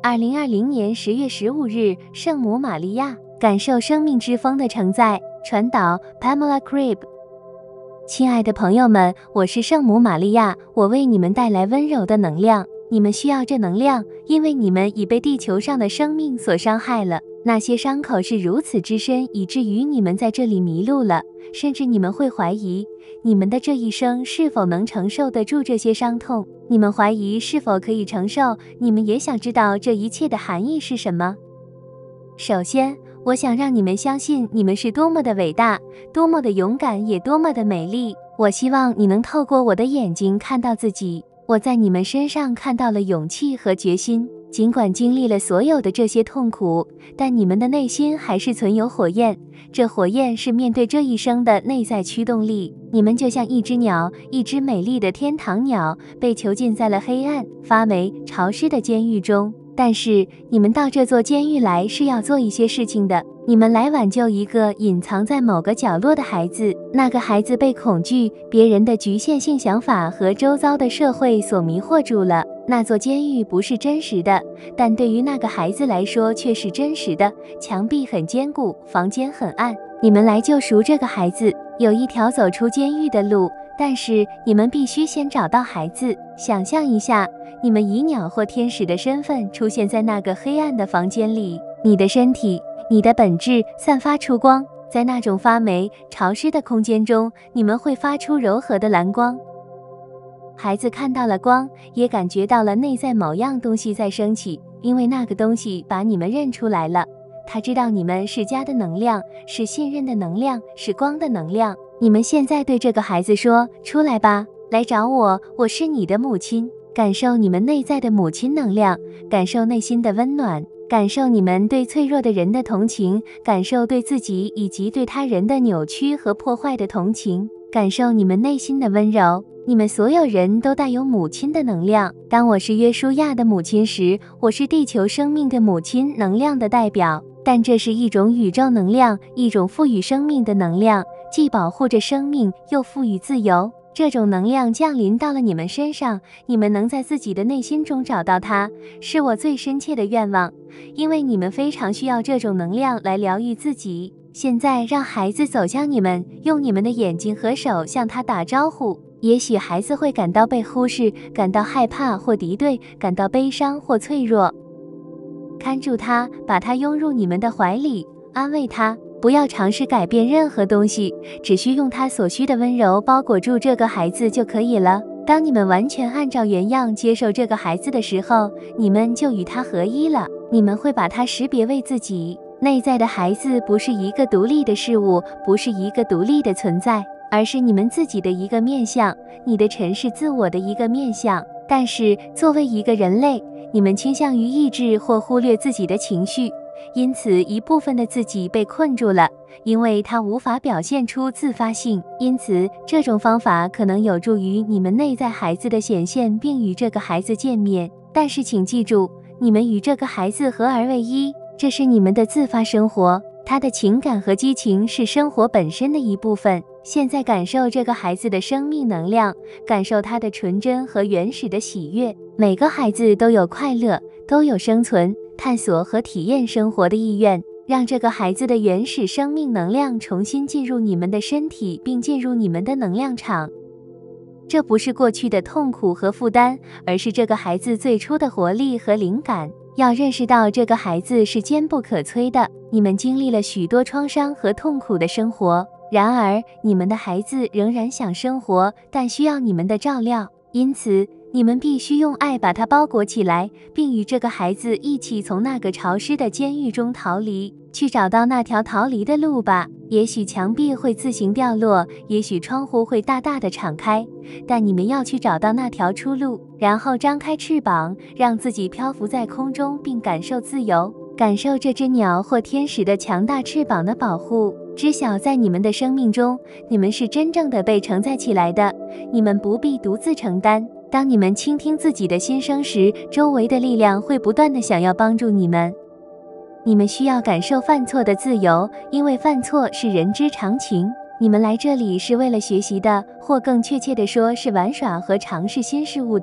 2020年10月15日，圣母玛利亚，感受生命之风的承载。传导 Pamela Cribb。亲爱的朋友们，我是圣母玛利亚，我为你们带来温柔的能量。你们需要这能量，因为你们已被地球上的生命所伤害了。那些伤口是如此之深，以至于你们在这里迷路了，甚至你们会怀疑你们的这一生是否能承受得住这些伤痛。你们怀疑是否可以承受，你们也想知道这一切的含义是什么。首先，我想让你们相信你们是多么的伟大，多么的勇敢，也多么的美丽。我希望你能透过我的眼睛看到自己。我在你们身上看到了勇气和决心，尽管经历了所有的这些痛苦，但你们的内心还是存有火焰，这火焰是面对这一生的内在驱动力。你们就像一只鸟，一只美丽的天堂鸟，被囚禁在了黑暗、发霉、潮湿的监狱中。但是你们到这座监狱来是要做一些事情的，你们来挽救一个隐藏在某个角落的孩子。那个孩子被恐惧、别人的局限性想法和周遭的社会所迷惑住了。那座监狱不是真实的，但对于那个孩子来说却是真实的。墙壁很坚固，房间很暗。你们来救赎这个孩子，有一条走出监狱的路，但是你们必须先找到孩子。想象一下，你们以鸟或天使的身份出现在那个黑暗的房间里，你的身体，你的本质散发出光，在那种发霉、潮湿的空间中，你们会发出柔和的蓝光。孩子看到了光，也感觉到了内在某样东西在升起，因为那个东西把你们认出来了。他知道你们是家的能量，是信任的能量，是光的能量。你们现在对这个孩子说：出来吧，来找我，我是你的母亲。感受你们内在的母亲能量，感受内心的温暖，感受你们对脆弱的人的同情，感受对自己以及对他人的扭曲和破坏的同情，感受你们内心的温柔。你们所有人都带有母亲的能量。当我是约书亚的母亲时，我是地球生命的母亲能量的代表。但这是一种宇宙能量，一种赋予生命的能量，既保护着生命，又赋予自由。这种能量降临到了你们身上，你们能在自己的内心中找到它，是我最深切的愿望，因为你们非常需要这种能量来疗愈自己。现在让孩子走向你们，用你们的眼睛和手向他打招呼。也许孩子会感到被忽视，感到害怕或敌对，感到悲伤或脆弱。看住他，把他拥入你们的怀里，安慰他。不要尝试改变任何东西，只需用他所需的温柔包裹住这个孩子就可以了。当你们完全按照原样接受这个孩子的时候，你们就与他合一了。你们会把他识别为自己内在的孩子，不是一个独立的事物，不是一个独立的存在，而是你们自己的一个面向，你的尘世自我的一个面向。但是作为一个人类，你们倾向于抑制或忽略自己的情绪，因此一部分的自己被困住了，因为它无法表现出自发性。因此这种方法可能有助于你们内在孩子的显现，并与这个孩子见面。但是请记住，你们与这个孩子合而为一，这是你们的自发生活，他的情感和激情是生活本身的一部分。现在感受这个孩子的生命能量，感受他的纯真和原始的喜悦。每个孩子都有快乐，都有生存、探索和体验生活的意愿。让这个孩子的原始生命能量重新进入你们的身体，并进入你们的能量场。这不是过去的痛苦和负担，而是这个孩子最初的活力和灵感。要认识到这个孩子是坚不可摧的。你们经历了许多创伤和痛苦的生活，然而你们的孩子仍然想生活，但需要你们的照料。因此你们必须用爱把它包裹起来，并与这个孩子一起从那个潮湿的监狱中逃离，去找到那条逃离的路吧。也许墙壁会自行掉落，也许窗户会大大的敞开，但你们要去找到那条出路，然后张开翅膀，让自己漂浮在空中，并感受自由，感受这只鸟或天使的强大翅膀的保护。知晓在你们的生命中，你们是真正的被承载起来的，你们不必独自承担。当你们倾听自己的心声时，周围的力量会不断地想要帮助你们。你们需要感受犯错的自由，因为犯错是人之常情。你们来这里是为了学习的，或更确切地说是玩耍和尝试新事物的。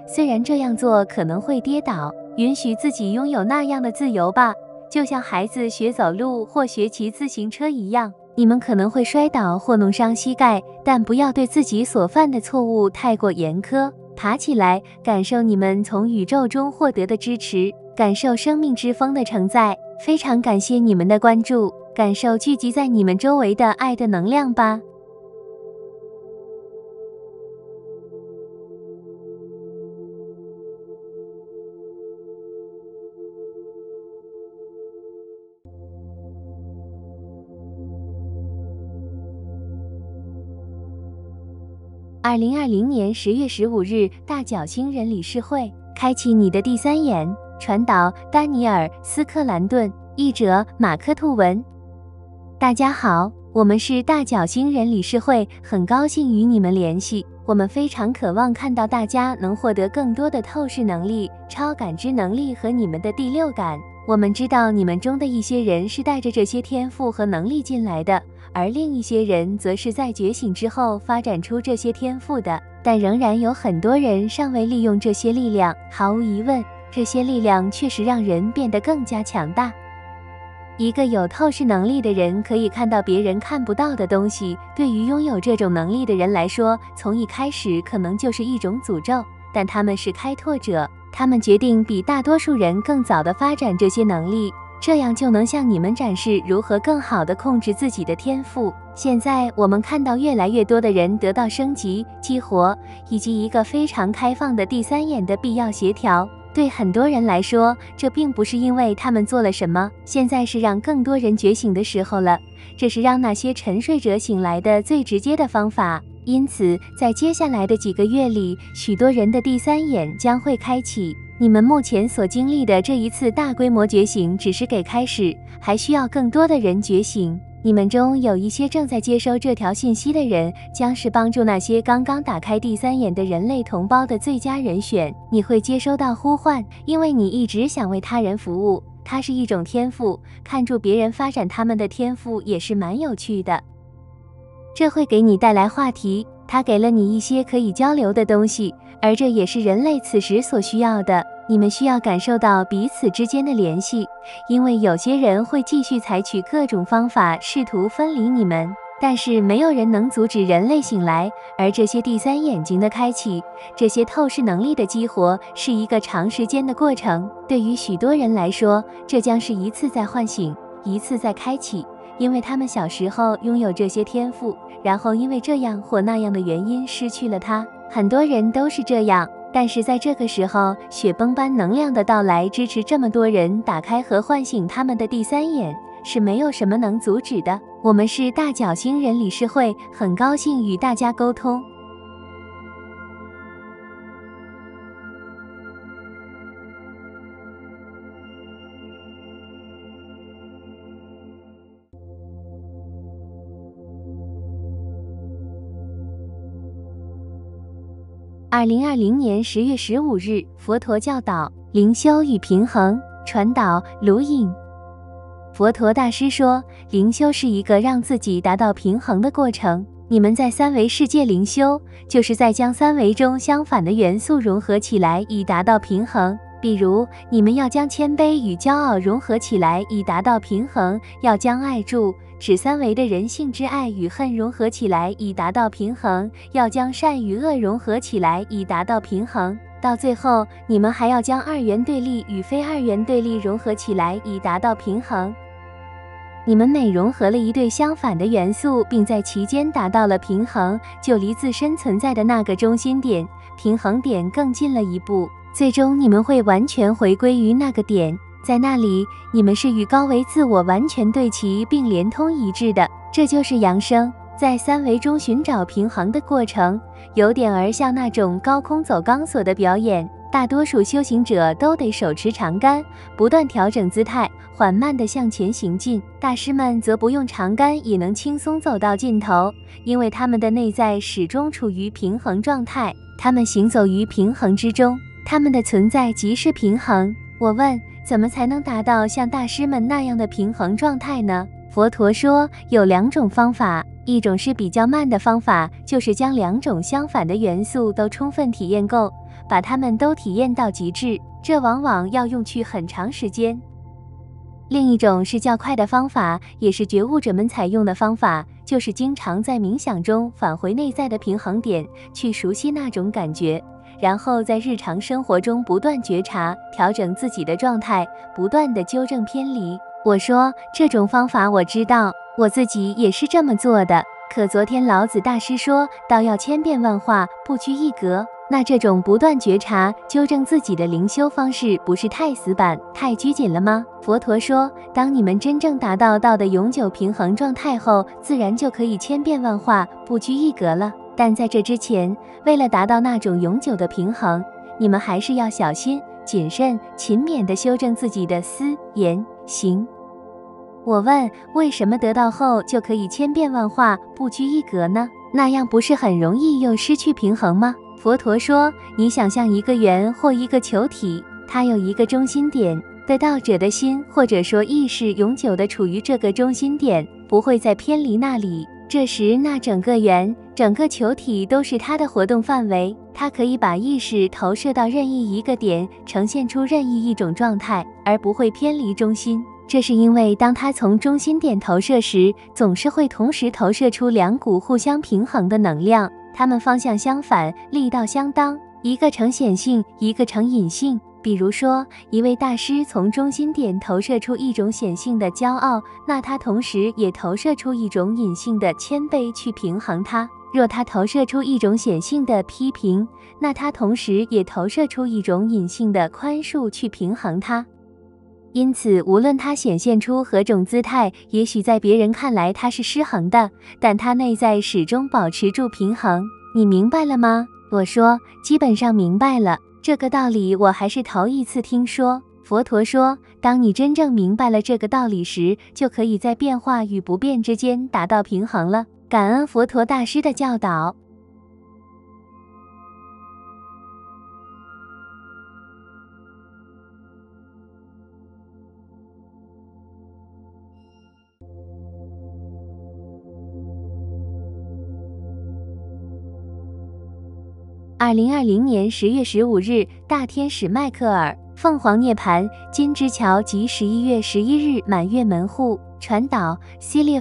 虽然这样做可能会跌倒，允许自己拥有那样的自由吧，就像孩子学走路或学骑自行车一样。你们可能会摔倒或弄伤膝盖，但不要对自己所犯的错误太过严苛。爬起来，感受你们从宇宙中获得的支持，感受生命之风的承载。非常感谢你们的关注，感受聚集在你们周围的爱的能量吧。2020年10月15日，大角星人理事会，开启你的第三眼。传导：丹尼尔·斯克兰顿，译者：马克·吐文。大家好，我们是大角星人理事会，很高兴与你们联系。我们非常渴望看到大家能获得更多的透视能力、超感知能力和你们的第六感。我们知道你们中的一些人是带着这些天赋和能力进来的，而另一些人则是在觉醒之后发展出这些天赋的，但仍然有很多人尚未利用这些力量。毫无疑问，这些力量确实让人变得更加强大。一个有透视能力的人可以看到别人看不到的东西，对于拥有这种能力的人来说，从一开始可能就是一种诅咒，但他们是开拓者，他们决定比大多数人更早地发展这些能力，这样就能向你们展示如何更好地控制自己的天赋。现在我们看到越来越多的人得到升级、激活，以及一个非常开放的第三眼的必要协调。对很多人来说，这并不是因为他们做了什么，现在是让更多人觉醒的时候了，这是让那些沉睡者醒来的最直接的方法。因此，在接下来的几个月里，许多人的第三眼将会开启。你们目前所经历的这一次大规模觉醒只是给开始，还需要更多的人觉醒。你们中有一些正在接收这条信息的人，将是帮助那些刚刚打开第三眼的人类同胞的最佳人选。你会接收到呼唤，因为你一直想为他人服务，它是一种天赋。看住别人发展他们的天赋也是蛮有趣的。这会给你带来话题，它给了你一些可以交流的东西，而这也是人类此时所需要的。你们需要感受到彼此之间的联系，因为有些人会继续采取各种方法试图分离你们，但是没有人能阻止人类醒来。而这些第三眼睛的开启，这些透视能力的激活，是一个长时间的过程。对于许多人来说，这将是一次在唤醒，一次在开启，因为他们小时候拥有这些天赋，然后因为这样或那样的原因失去了它。很多人都是这样。但是在这个时候，雪崩般能量的到来支持这么多人打开和唤醒他们的第三眼，是没有什么能阻止的。我们是大角星人理事会，很高兴与大家沟通。2020年10月15日，佛陀教导灵修与平衡。传导：卢颖。佛陀大师说，灵修是一个让自己达到平衡的过程。你们在三维世界灵修，就是在将三维中相反的元素融合起来，以达到平衡。比如，你们要将谦卑与骄傲融合起来，以达到平衡；要将爱住指三维的人性之爱与恨融合起来，以达到平衡；要将善与恶融合起来，以达到平衡。到最后，你们还要将二元对立与非二元对立融合起来，以达到平衡。你们每融合了一对相反的元素，并在其间达到了平衡，就离自身存在的那个中心点、平衡点更近了一步。最终，你们会完全回归于那个点，在那里，你们是与高维自我完全对齐并连通一致的。这就是扬升，在三维中寻找平衡的过程，有点儿像那种高空走钢索的表演。大多数修行者都得手持长杆，不断调整姿态，缓慢地向前行进。大师们则不用长杆也能轻松走到尽头，因为他们的内在始终处于平衡状态，他们行走于平衡之中，他们的存在即是平衡。我问，怎么才能达到像大师们那样的平衡状态呢？佛陀说，有两种方法，一种是比较慢的方法，就是将两种相反的元素都充分体验够， 把它们都体验到极致，这往往要用去很长时间。另一种是较快的方法，也是觉悟者们采用的方法，就是经常在冥想中返回内在的平衡点，去熟悉那种感觉，然后在日常生活中不断觉察，调整自己的状态，不断地纠正偏离。我说这种方法我知道，我自己也是这么做的。可昨天老子大师说道要千变万化，不拘一格，那这种不断觉察、纠正自己的灵修方式，不是太死板、太拘谨了吗？佛陀说，当你们真正达到道的永久平衡状态后，自然就可以千变万化、不拘一格了。但在这之前，为了达到那种永久的平衡，你们还是要小心、谨慎、勤勉地修正自己的思、言、行。我问，为什么得到后就可以千变万化、不拘一格呢？那样不是很容易又失去平衡吗？佛陀说，你想象一个圆或一个球体，它有一个中心点，得道者的心或者说意识永久地处于这个中心点，不会再偏离那里。这时那整个圆、整个球体都是它的活动范围，它可以把意识投射到任意一个点，呈现出任意一种状态，而不会偏离中心。这是因为当它从中心点投射时，总是会同时投射出两股互相平衡的能量，它们方向相反，力道相当，一个呈显性，一个呈隐性。比如说，一位大师从中心点投射出一种显性的骄傲，那他同时也投射出一种隐性的谦卑去平衡它。若他投射出一种显性的批评，那他同时也投射出一种隐性的宽恕去平衡它。因此，无论他显现出何种姿态，也许在别人看来他是失衡的，但他内在始终保持住平衡。你明白了吗？我说，基本上明白了。这个道理我还是头一次听说。佛陀说，当你真正明白了这个道理时，就可以在变化与不变之间达到平衡了。感恩佛陀大师的教导。2020年10月15日，大天使迈克尔，凤凰涅槃，金之桥及11月11日满月门户，传导 Celia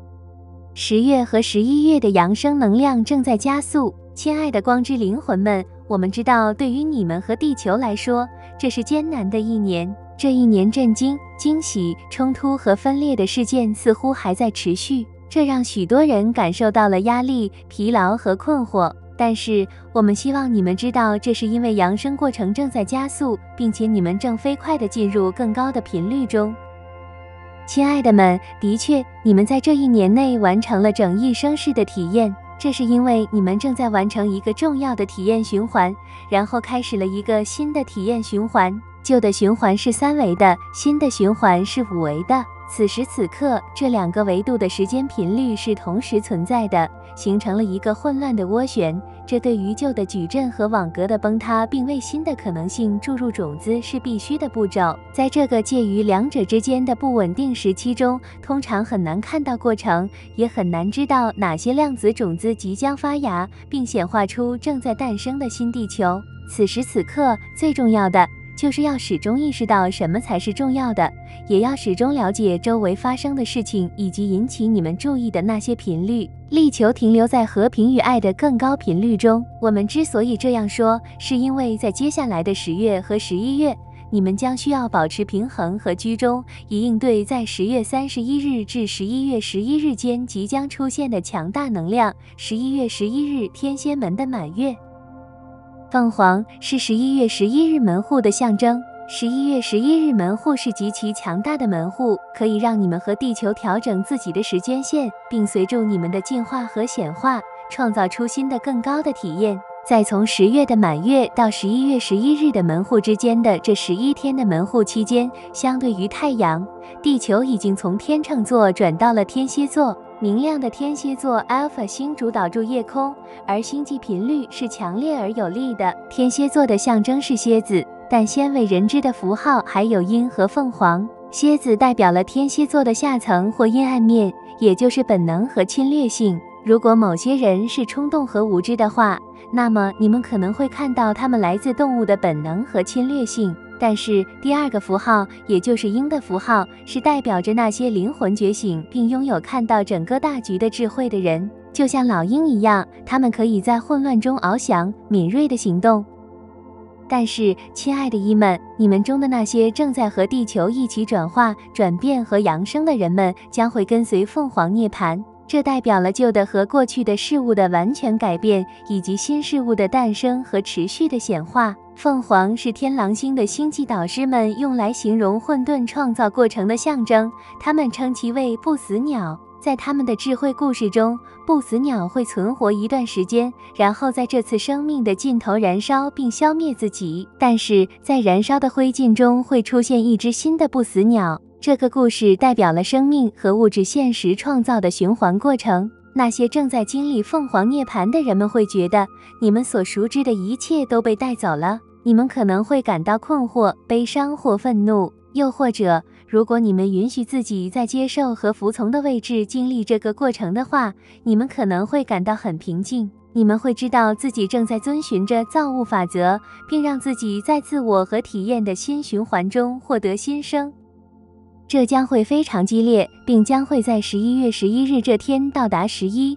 Fan。10月和11月的扬升能量正在加速，亲爱的光之灵魂们，我们知道，对于你们和地球来说，这是艰难的一年。这一年震惊、惊喜、冲突和分裂的事件似乎还在持续，这让许多人感受到了压力、疲劳和困惑。但是，我们希望你们知道，这是因为扬升过程正在加速，并且你们正飞快地进入更高的频率中。亲爱的们，的确，你们在这一年内完成了整一生式的体验，这是因为你们正在完成一个重要的体验循环，然后开始了一个新的体验循环。旧的循环是3维的，新的循环是5维的。此时此刻，这2个维度的时间频率是同时存在的，形成了一个混乱的涡旋。这对于旧的矩阵和网格的崩塌，并为新的可能性注入种子是必须的步骤。在这个介于2者之间的不稳定时期中，通常很难看到过程，也很难知道哪些量子种子即将发芽，并显化出正在诞生的新地球。此时此刻，最重要的就是要始终意识到什么才是重要的，也要始终了解周围发生的事情以及引起你们注意的那些频率，力求停留在和平与爱的更高频率中。我们之所以这样说，是因为在接下来的10月和11月，你们将需要保持平衡和居中，以应对在10月31日至11月11日间即将出现的强大能量。11月11日天蝎门的满月。凤凰是11月11日门户的象征。11月11日门户是极其强大的门户，可以让你们和地球调整自己的时间线，并随着你们的进化和显化，创造出新的更高的体验。在从10月的满月到11月11日的门户之间的这11天的门户期间，相对于太阳，地球已经从天秤座转到了天蝎座。明亮的天蝎座 Alpha 星主导住夜空，而星际频率是强烈而有力的。天蝎座的象征是蝎子，但鲜为人知的符号还有鹰和凤凰。蝎子代表了天蝎座的下层或阴暗面，也就是本能和侵略性。 如果某些人是冲动和无知的话，那么你们可能会看到他们来自动物的本能和侵略性。但是第二个符号，也就是鹰的符号，是代表着那些灵魂觉醒并拥有看到整个大局的智慧的人，就像老鹰一样，他们可以在混乱中翱翔，敏锐地行动。但是，亲爱的鹰们，你们中的那些正在和地球一起转化、转变和扬升的人们，将会跟随凤凰涅槃。这代表了旧的和过去的事物的完全改变，以及新事物的诞生和持续的显化。凤凰是天狼星的星际导师们用来形容混沌创造过程的象征，他们称其为不死鸟。在他们的智慧故事中，不死鸟会存活一段时间，然后在这次生命的尽头燃烧并消灭自己。但是在燃烧的灰烬中会出现一只新的不死鸟。这个故事代表了生命和物质现实创造的循环过程。那些正在经历凤凰涅槃的人们会觉得，你们所熟知的一切都被带走了。你们可能会感到困惑、悲伤或愤怒，又或者，如果你们允许自己在接受和服从的位置经历这个过程的话，你们可能会感到很平静。你们会知道自己正在遵循着造物法则，并让自己在自我和体验的新循环中获得新生。这将会非常激烈，并将会在11月11日这天到达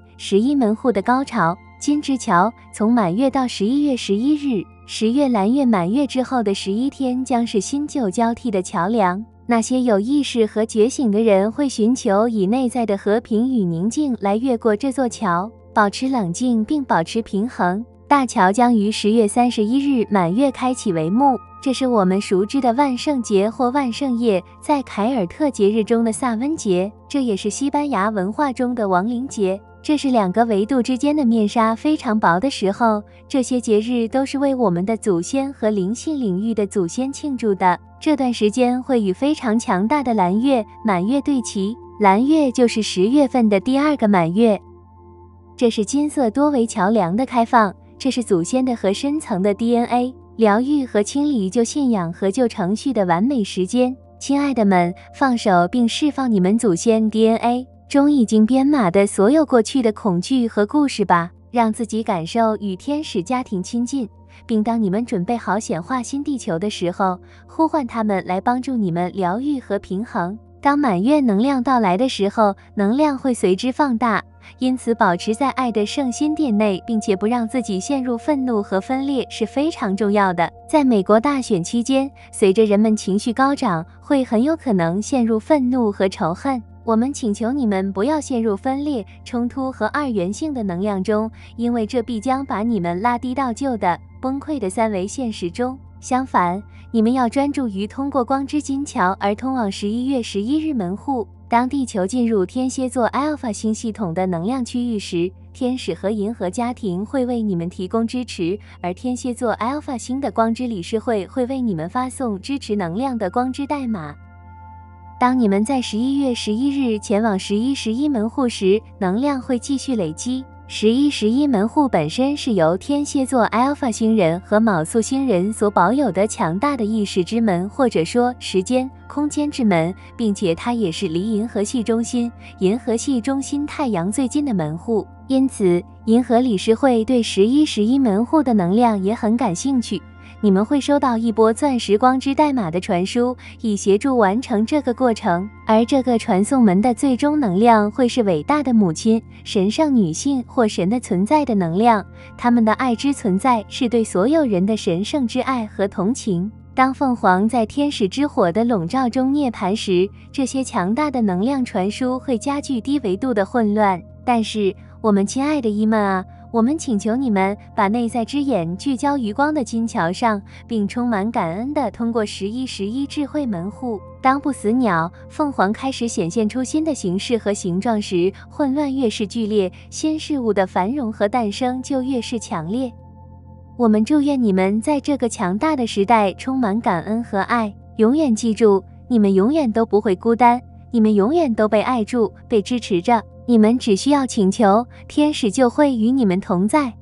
11门户的高潮。金之桥从满月到11月11日，10月蓝月满月之后的11天将是新旧交替的桥梁。那些有意识和觉醒的人会寻求以内在的和平与宁静来越过这座桥，保持冷静并保持平衡。大桥将于10月31日满月开启帷幕，这是我们熟知的万圣节或万圣夜，在凯尔特节日中的萨温节，这也是西班牙文化中的亡灵节。这是两个维度之间的面纱非常薄的时候，这些节日都是为我们的祖先和灵性领域的祖先庆祝的。这段时间会与非常强大的蓝月满月对齐，蓝月就是10月份的第二个满月。这是金色多维桥梁的开放，这是祖先的和深层的 DNA 疗愈和清理旧信仰和旧程序的完美时间。亲爱的们，放手并释放你们祖先 DNA中已经编码的所有过去的恐惧和故事吧，让自己感受与天使家庭亲近，并当你们准备好显化新地球的时候，呼唤他们来帮助你们疗愈和平衡。当满月能量到来的时候，能量会随之放大，因此保持在爱的圣心殿内，并且不让自己陷入愤怒和分裂是非常重要的。在美国大选期间，随着人们情绪高涨，会很有可能陷入愤怒和仇恨。我们请求你们不要陷入分裂、冲突和二元性的能量中，因为这必将把你们拉低到旧的、崩溃的三维现实中。相反，你们要专注于通过光之金桥而通往11月11日门户。当地球进入天蝎座 Alpha 星系统的能量区域时，天使和银河家庭会为你们提供支持，而天蝎座 Alpha 星的光之理事会会为你们发送支持能量的光之代码。当你们在11月11日前往11门户时，能量会继续累积。11门户本身是由天蝎座 Alpha 星人和昴宿星人所保有的强大的意识之门，或者说时间、空间之门，并且它也是离银河系中心太阳最近的门户。因此，银河理事会对11门户的能量也很感兴趣。你们会收到一波钻石光之代码的传输，以协助完成这个过程。而这个传送门的最终能量会是伟大的母亲、神圣女性或神的存在的能量。他们的爱之存在是对所有人的神圣之爱和同情。当凤凰在天使之火的笼罩中涅槃时，这些强大的能量传输会加剧低维度的混乱。但是，我们亲爱的伊们啊，我们请求你们把内在之眼聚焦于光的金桥上，并充满感恩地通过11智慧门户。当不死鸟凤凰开始显现出新的形式和形状时，混乱越是剧烈，新事物的繁荣和诞生就越是强烈。我们祝愿你们在这个强大的时代充满感恩和爱。永远记住，你们永远都不会孤单，你们永远都被爱住，被支持着。你们只需要请求，天使就会与你们同在。